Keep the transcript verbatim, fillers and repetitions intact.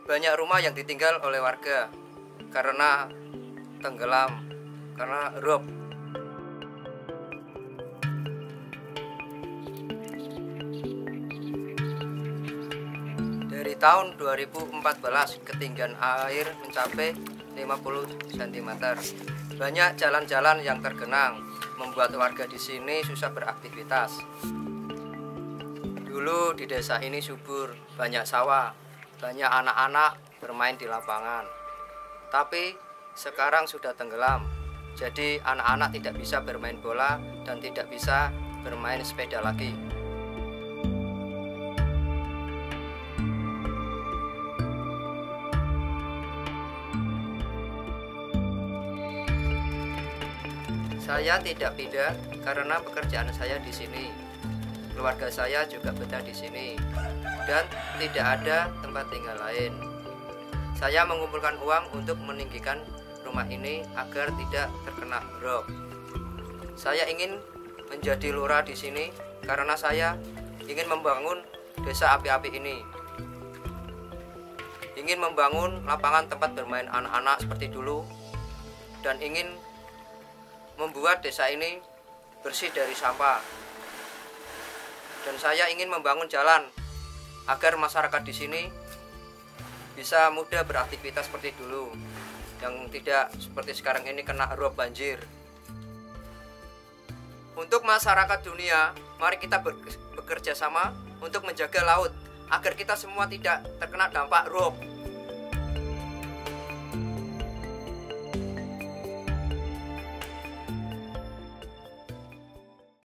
Banyak rumah yang ditinggal oleh warga karena tenggelam, karena rob. Dari tahun dua ribu empat belas ketinggian air mencapai lima puluh sentimeter. Banyak jalan-jalan yang tergenang, membuat warga di sini susah beraktivitas. Dulu di desa ini subur, banyak sawah, banyak anak-anak bermain di lapangan. Tapi sekarang sudah tenggelam, jadi anak-anak tidak bisa bermain bola dan tidak bisa bermain sepeda lagi. Saya tidak pindah karena pekerjaan saya di sini. Keluarga saya juga betah di sini dan tidak ada tempat tinggal lain. Saya mengumpulkan uang untuk meninggikan rumah ini agar tidak terkena rob. Saya ingin menjadi lurah di sini karena saya ingin membangun desa api-api ini. Ingin membangun lapangan tempat bermain anak-anak seperti dulu dan ingin membuat desa ini bersih dari sampah. Dan saya ingin membangun jalan agar masyarakat di sini bisa mudah beraktivitas seperti dulu, yang tidak seperti sekarang ini kena rob banjir. Untuk masyarakat dunia, mari kita bekerja sama untuk menjaga laut agar kita semua tidak terkena dampak rob.